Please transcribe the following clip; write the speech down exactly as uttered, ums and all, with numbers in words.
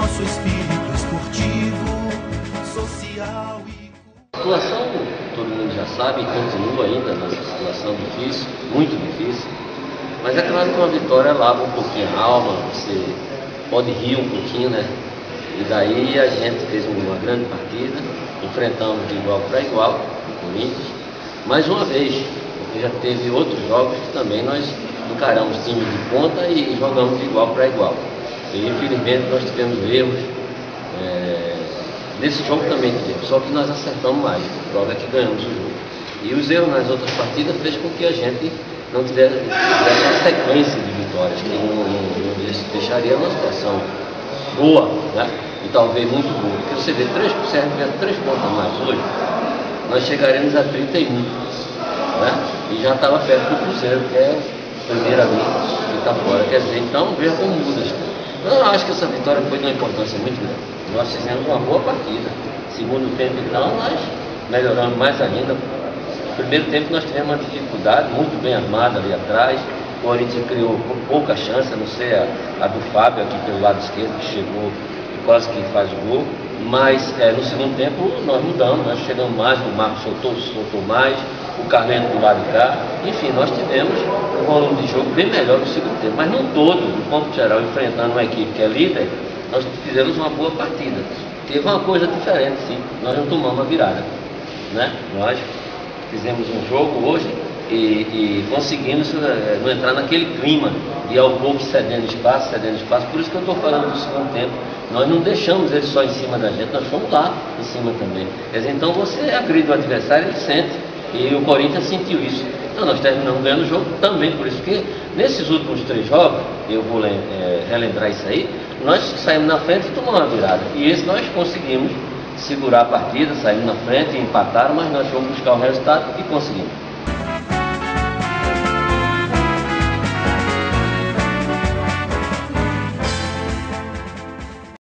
nosso espírito esportivo, social e... A situação, todo mundo já sabe, continua ainda nessa situação difícil, muito difícil, mas é claro que uma vitória lava um pouquinho a alma, você pode rir um pouquinho, né? E daí a gente fez uma grande partida, enfrentamos de igual para igual o Corinthians, mais uma vez, porque já teve outros jogos que também nós encaramos time de ponta e jogamos de igual para igual. E infelizmente nós tivemos erros, é, nesse jogo também tivemos, só que nós acertamos mais, a prova é que ganhamos o jogo. E os erros nas outras partidas fez com que a gente não tivesse, tivesse uma sequência de vitórias, que não, não, não deixaria uma situação boa, né? E talvez muito boa, porque você vê três por cento, se tivesse três pontos a mais hoje, nós chegaremos a trinta e um, né? E já estava perto do Cruzeiro, que é o primeiro ali que está fora, quer dizer, então veja como muda. Eu acho que essa vitória foi de uma importância muito grande. Nós fizemos uma boa partida. Segundo tempo, então, nós melhoramos mais ainda. No primeiro tempo nós tivemos uma dificuldade, muito bem armada ali atrás. O Corinthians criou pouca chance, a não ser a, a do Fábio aqui pelo lado esquerdo, que chegou e quase que faz o gol. Mas é, no segundo tempo nós mudamos, nós chegamos mais, o Marcos soltou, soltou mais, o Carlento do lado de cá. Enfim, nós tivemos um volume de jogo bem melhor no segundo tempo. Mas não todo, no ponto geral, enfrentando uma equipe que é líder, nós fizemos uma boa partida. Teve uma coisa diferente, sim, nós não tomamos a virada, né? Nós fizemos um jogo hoje e, e conseguimos é, não entrar naquele clima de ao pouco cedendo espaço, cedendo espaço. Por isso que eu estou falando do segundo tempo. Nós não deixamos ele só em cima da gente, nós fomos lá em cima também. Quer dizer, então você agride o adversário, ele sente. E o Corinthians sentiu isso. Então nós terminamos ganhando o jogo também, por isso que nesses últimos três jogos, eu vou é, relembrar isso aí, nós saímos na frente e tomamos uma virada. E esse nós conseguimos segurar a partida, saímos na frente e empataram, mas nós fomos buscar o resultado e conseguimos.